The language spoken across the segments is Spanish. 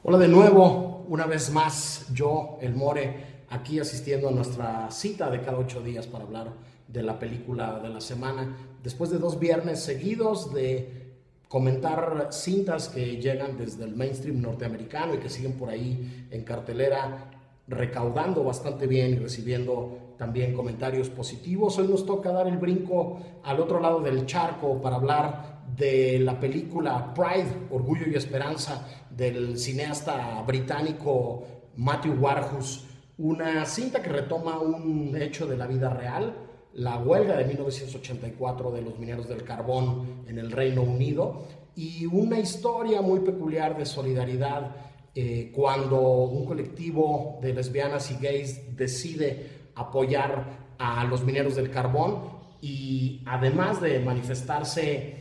Hola de nuevo, una vez más, yo, el More, aquí asistiendo a nuestra cita de cada 8 días para hablar de la película de la semana. Después de 2 viernes seguidos de comentar cintas que llegan desde el mainstream norteamericano y que siguen por ahí en cartelera, recaudando bastante bien y recibiendo también comentarios positivos. Hoy nos toca dar el brinco al otro lado del charco para hablar de la película Pride, Orgullo y Esperanza, del cineasta británico Matthew Warchus, una cinta que retoma un hecho de la vida real, la huelga de 1984 de los mineros del carbón en el Reino Unido, y una historia muy peculiar de solidaridad cuando un colectivo de lesbianas y gays decide apoyar a los mineros del carbón y además de manifestarse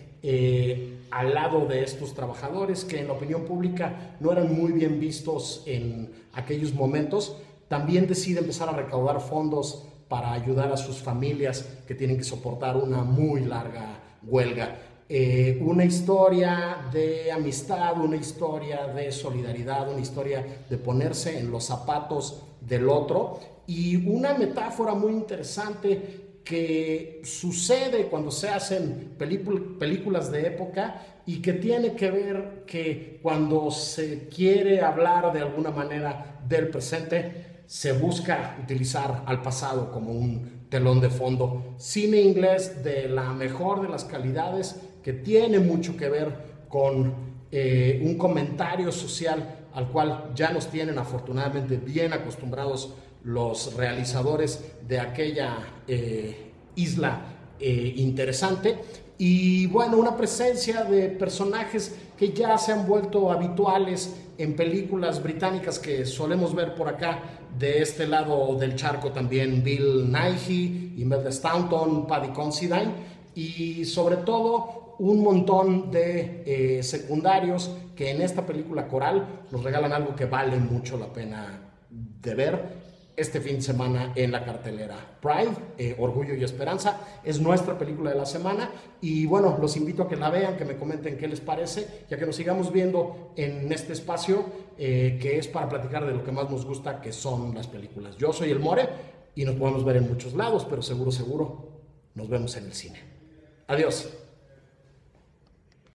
al lado de estos trabajadores que en la opinión pública no eran muy bien vistos en aquellos momentos, también decide empezar a recaudar fondos para ayudar a sus familias que tienen que soportar una muy larga huelga. Una historia de amistad, una historia de solidaridad, una historia de ponerse en los zapatos del otro y una metáfora muy interesante que sucede cuando se hacen películas de época y que tiene que ver que cuando se quiere hablar de alguna manera del presente, se busca utilizar al pasado como un telón de fondo. Cine inglés de la mejor de las calidades que tiene mucho que ver con un comentario social al cual ya nos tienen afortunadamente bien acostumbrados los realizadores de aquella isla interesante. Y bueno, una presencia de personajes que ya se han vuelto habituales en películas británicas que solemos ver por acá de este lado del charco también: Bill Nighy, Imelda Staunton, Paddy Considine y sobre todo un montón de secundarios que en esta película coral nos regalan algo que vale mucho la pena de ver este fin de semana en la cartelera. Pride, Orgullo y Esperanza, es nuestra película de la semana y bueno, los invito a que la vean, que me comenten qué les parece, ya que nos sigamos viendo en este espacio que es para platicar de lo que más nos gusta, que son las películas. Yo soy el More y nos podemos ver en muchos lados, pero seguro nos vemos en el cine. Adiós.